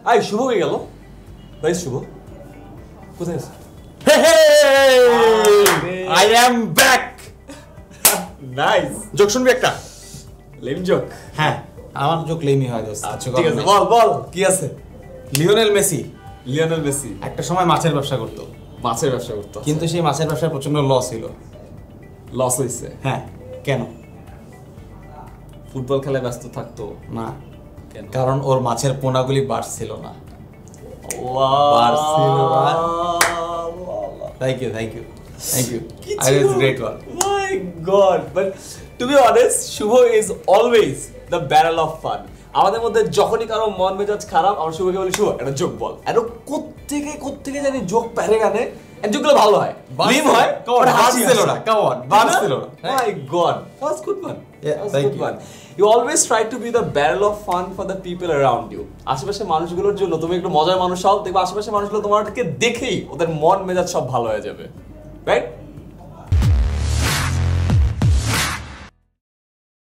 I শুভ হয়ে গেল ভাই শুভ কোথায় আছে I am back. Nice joke শুনবি একটা? লেম জোক হ্যাঁ, আমার জোক লেমই হয় দোস্ত। আচ্ছা ঠিক আছে বল কি আছে? লিওনেল মেসি লিওনেল মেসি একটা সময় মাছের ব্যবসা করতো, মাছের ব্যবসা করতো কিন্তু সেই মাছের ব্যবসায় প্রচন্ড লস ছিল। লস হয়েছে হ্যাঁ, কেন? ফুটবল খেলায় ব্যস্ত থাকতো না, কেন? কারণ ওর মাছের পোনাগুলি বাড়ছিল না। Thank you. I was great one. My God, but to be honest, Shubho is always the barrel of fun. আমাদের মধ্যে যখনই কারো মন মেজাজ খারাপ আমরা শুভকে বলি শুভ একটা জোক বল আর কোত্থেকে জানি জোক প্যারে গানে জোকগুলো ভালো হয় লিম হয় বাড়ছিল না। My God, that was good one. Yeah, That was thank good you. one. You always try to be the barrel of fun for the people around you. আশেপাশের মানুষগুলোর জন্য তুমি একটু মজার মানুষ হও, দেখবে আশেপাশের মানুষগুলো তোমাকে দেখেই ওদের মন মেজাজ সব ভালো হয়ে যাবে, রাইট?